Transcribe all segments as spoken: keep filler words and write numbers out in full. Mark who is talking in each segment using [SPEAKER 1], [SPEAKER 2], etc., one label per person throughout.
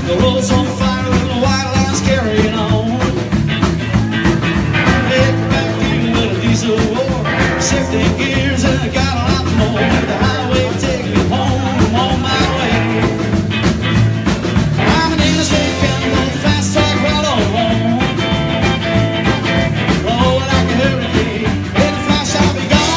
[SPEAKER 1] The road's on fire and the white line's carrying on. Heading back even with a diesel war, shifting gears and I got a lot more. The highway take me home, I'm on my way. I'm an interstate cowboy, fast track right on home. Blow like a hurricane, in a flash I'll be gone.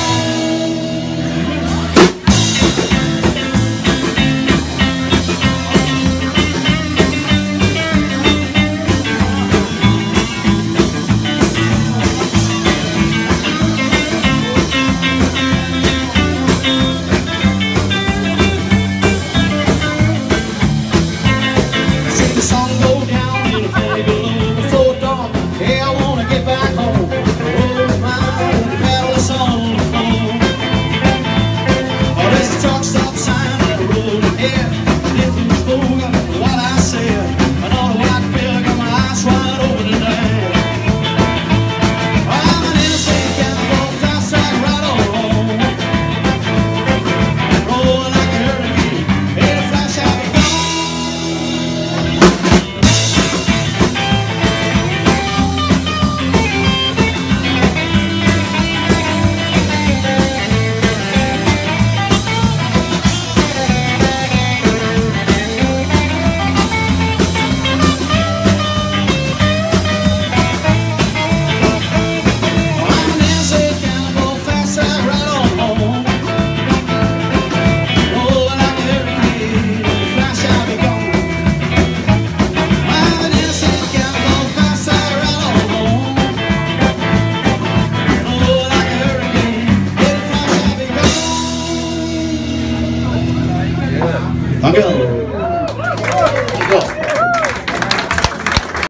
[SPEAKER 1] The sun go down and the valley below before dawn. Hey, I wanna get back home. Oh my, the pedal is on the floor. Oh, there's a truck stop sign on the road ahead. If you spoke what I said, I know the white bill got my eyes wide open tonight. I'm an interstate cowboy, fast track right on home. Rolling like a hurricane, in a flash I'll be gone. Go. Go.